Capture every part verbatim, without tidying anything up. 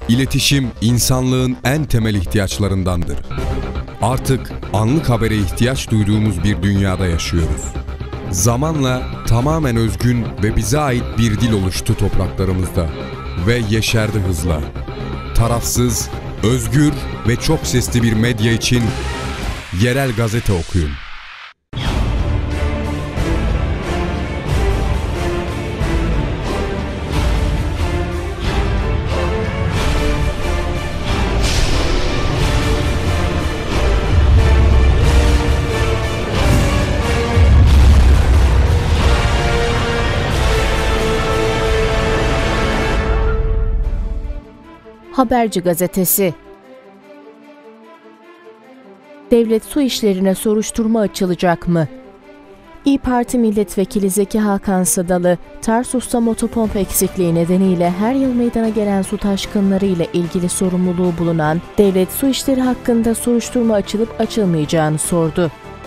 İletişim, insanlığın en temel ihtiyaçlarındandır. Artık anlık habere ihtiyaç duyduğumuz bir dünyada yaşıyoruz. Zamanla tamamen özgün ve bize ait bir dil oluştu topraklarımızda ve yeşerdi hızla. Tarafsız, özgür ve çok sesli bir medya için yerel gazete okuyun. Haberci Gazetesi. Devlet su işlerine soruşturma açılacak mı? İYİ Parti Milletvekili Zeki Hakan Sadalı, Tarsus'ta motopompa eksikliği nedeniyle her yıl meydana gelen su taşkınları ile ilgili sorumluluğu bulunan devlet su işleri hakkında soruşturma açılıp açılmayacağını sordu.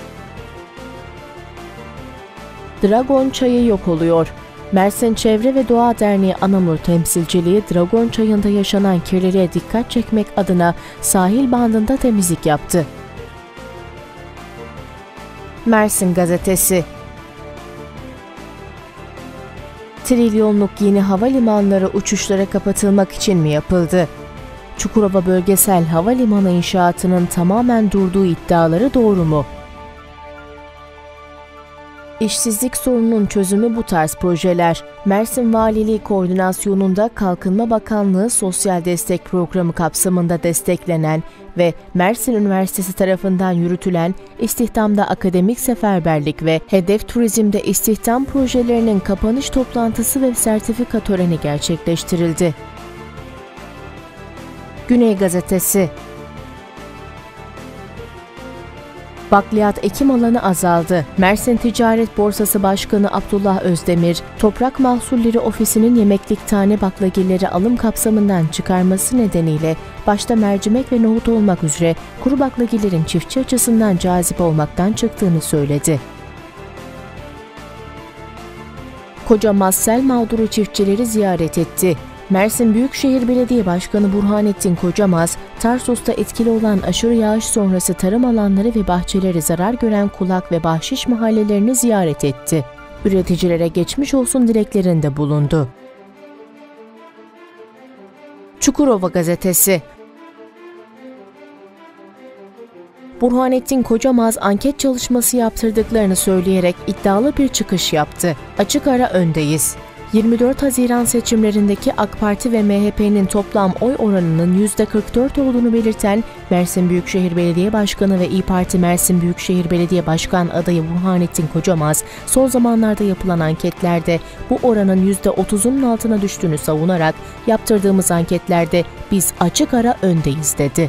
Dragon çayı yok oluyor. Mersin Çevre ve Doğa Derneği Anamur temsilciliği Dragon Çayı'nda yaşanan kirliliğe dikkat çekmek adına sahil bandında temizlik yaptı. Mersin Gazetesi. Trilyonluk yeni havalimanları uçuşlara kapatılmak için mi yapıldı? Çukurova Bölgesel Havalimanı inşaatının tamamen durduğu iddiaları doğru mu? İşsizlik sorununun çözümü bu tarz projeler. Mersin Valiliği koordinasyonunda Kalkınma Bakanlığı Sosyal Destek Programı kapsamında desteklenen ve Mersin Üniversitesi tarafından yürütülen istihdamda akademik seferberlik ve hedef turizmde istihdam projelerinin kapanış toplantısı ve sertifika töreni gerçekleştirildi. Güney Gazetesi. Bakliyat ekim alanı azaldı. Mersin Ticaret Borsası Başkanı Abdullah Özdemir, Toprak Mahsulleri Ofisi'nin yemeklik tane baklagilleri alım kapsamından çıkarması nedeniyle başta mercimek ve nohut olmak üzere kuru baklagillerin çiftçi açısından cazip olmaktan çıktığını söyledi. Kocamaz sel mağduru çiftçileri ziyaret etti. Mersin Büyükşehir Belediye Başkanı Burhanettin Kocamaz, Tarsus'ta etkili olan aşırı yağış sonrası tarım alanları ve bahçeleri zarar gören Kulak ve Bahşiş mahallelerini ziyaret etti. Üreticilere geçmiş olsun dileklerinde bulundu. Çukurova Gazetesi. Burhanettin Kocamaz anket çalışması yaptırdıklarını söyleyerek iddialı bir çıkış yaptı. Açık ara öndeyiz. yirmi dört Haziran seçimlerindeki AK Parti ve M H P'nin toplam oy oranının yüzde kırk dört olduğunu belirten Mersin Büyükşehir Belediye Başkanı ve İYİ Parti Mersin Büyükşehir Belediye Başkan adayı Burhanettin Kocamaz, son zamanlarda yapılan anketlerde bu oranın yüzde otuzunun altına düştüğünü savunarak yaptırdığımız anketlerde biz açık ara öndeyiz dedi.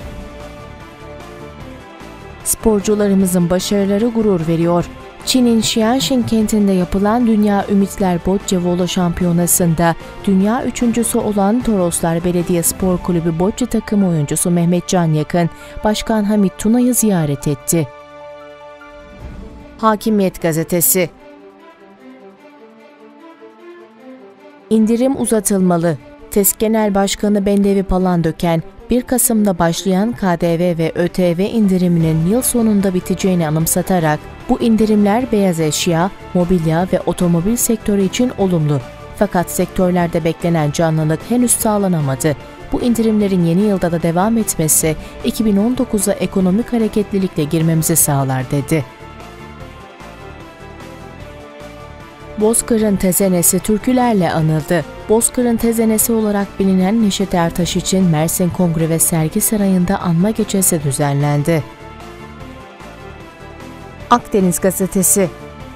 Sporcularımızın başarıları gurur veriyor. Çin'in Xianshan kentinde yapılan Dünya Ümitler Bocce Volo Şampiyonası'nda dünya üçüncüsü olan Toroslar Belediye Spor Kulübü bocce takım oyuncusu Mehmet Can Yakın, Başkan Hamit Tuna'yı ziyaret etti. Hakimiyet Gazetesi. İndirim uzatılmalı. TESK Genel Başkanı Bendevi Palandöken, bir Kasım'da başlayan K D V ve Ö T V indiriminin yıl sonunda biteceğini anımsatarak, bu indirimler beyaz eşya, mobilya ve otomobil sektörü için olumlu. Fakat sektörlerde beklenen canlılık henüz sağlanamadı. Bu indirimlerin yeni yılda da devam etmesi, iki bin on dokuza ekonomik hareketlilikle girmemizi sağlar dedi. Bozkır'ın tezenesi türkülerle anıldı. Bozkır'ın tezenesi olarak bilinen Neşet Ertaş için Mersin Kongre ve Sergi Sarayı'nda anma gecesi düzenlendi. Akdeniz Gazetesi.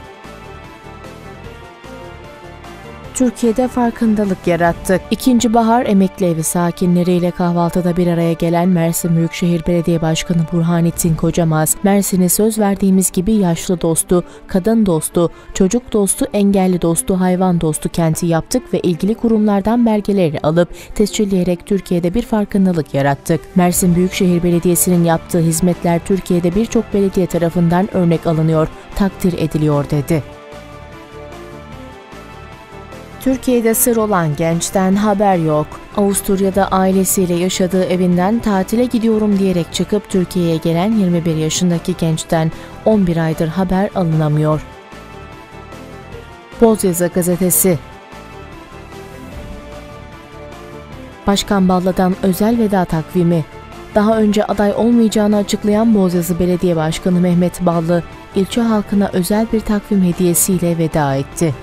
Türkiye'de farkındalık yarattık. İkinci Bahar Emekli Evi sakinleriyle kahvaltıda bir araya gelen Mersin Büyükşehir Belediye Başkanı Burhanettin Kocamaz, Mersin'e söz verdiğimiz gibi yaşlı dostu, kadın dostu, çocuk dostu, engelli dostu, hayvan dostu kenti yaptık ve ilgili kurumlardan belgeleri alıp tescilleyerek Türkiye'de bir farkındalık yarattık. Mersin Büyükşehir Belediyesi'nin yaptığı hizmetler Türkiye'de birçok belediye tarafından örnek alınıyor, takdir ediliyor dedi. Türkiye'de sır olan gençten haber yok. Avusturya'da ailesiyle yaşadığı evinden tatile gidiyorum diyerek çıkıp Türkiye'ye gelen yirmi bir yaşındaki gençten on bir aydır haber alınamıyor. Bozyazı Gazetesi. Başkan Balla'dan özel veda takvimi. Daha önce aday olmayacağını açıklayan Bozyazı Belediye Başkanı Mehmet Ballı, ilçe halkına özel bir takvim hediyesiyle veda etti.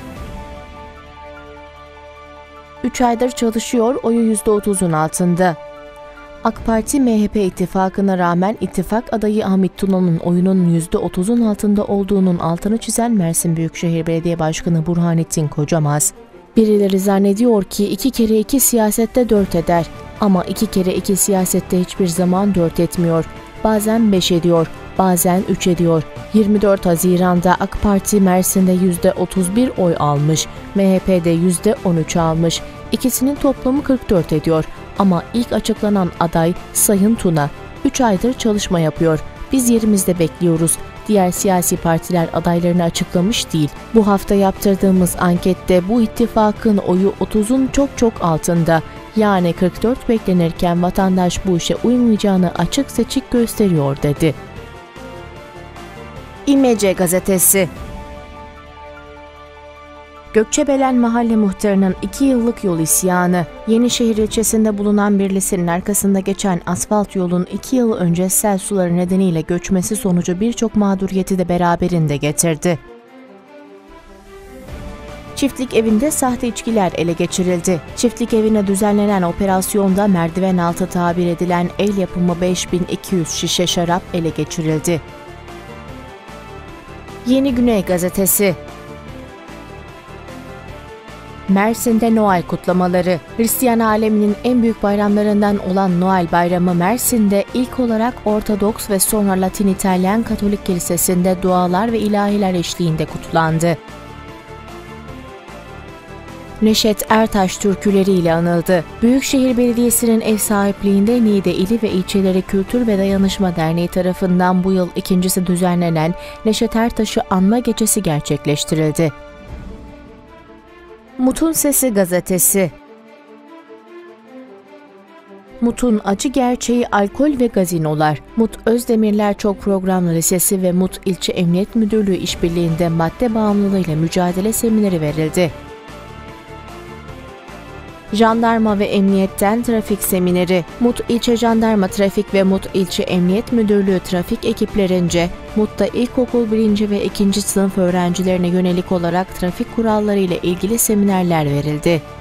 üç aydır çalışıyor, oyu yüzde otuzun altında. AK Parti M H P ittifakına rağmen ittifak adayı Ahmet Tuna'nın oyunun yüzde otuzun altında olduğunun altını çizen Mersin Büyükşehir Belediye Başkanı Burhanettin Kocamaz, "Birileri zannediyor ki iki kere iki siyasette dört eder ama iki kere iki siyasette hiçbir zaman dört etmiyor. Bazen beş ediyor, bazen üç ediyor. yirmi dört Haziran'da AK Parti Mersin'de yüzde otuz bir oy almış, M H P'de yüzde on üç almış. İkisinin toplamı kırk dört ediyor. Ama ilk açıklanan aday Sayın Tuna üç aydır çalışma yapıyor. Biz yerimizde bekliyoruz. Diğer siyasi partiler adaylarını açıklamış değil. Bu hafta yaptırdığımız ankette bu ittifakın oyu otuzun çok çok altında. Yani kırk dört beklenirken vatandaş bu işe uymayacağını açık seçik gösteriyor" dedi. İmece Gazetesi. Gökçebelen Mahalle Muhtarı'nın iki yıllık yol isyanı. Yenişehir ilçesinde bulunan bir lisenin arkasında geçen asfalt yolun iki yıl önce sel suları nedeniyle göçmesi sonucu birçok mağduriyeti de beraberinde getirdi. Çiftlik evinde sahte içkiler ele geçirildi. Çiftlik evine düzenlenen operasyonda merdiven altı tabir edilen el yapımı beş bin iki yüz şişe şarap ele geçirildi. Yeni Güney Gazetesi. Mersin'de Noel kutlamaları. Hristiyan aleminin en büyük bayramlarından olan Noel Bayramı Mersin'de ilk olarak Ortodoks ve sonra Latin İtalyan Katolik Kilisesi'nde dualar ve ilahiler eşliğinde kutlandı. Neşet Ertaş türküleriyle anıldı. Büyükşehir Belediyesi'nin ev sahipliğinde Niğde İli ve İlçeleri Kültür ve Dayanışma Derneği tarafından bu yıl ikincisi düzenlenen Neşet Ertaş'ı anma gecesi gerçekleştirildi. Mut'un Sesi Gazetesi. Mut'un acı gerçeği alkol ve gazinolar. Mut Özdemirler Çok Programlı Lisesi ve Mut İlçe Emniyet Müdürlüğü işbirliğinde madde bağımlılığıyla mücadele semineri verildi. Jandarma ve Emniyet'ten trafik semineri. Mut İlçe Jandarma Trafik ve Mut İlçe Emniyet Müdürlüğü trafik ekiplerince Mut'ta ilkokul birinci ve ikinci sınıf öğrencilerine yönelik olarak trafik kuralları ile ilgili seminerler verildi.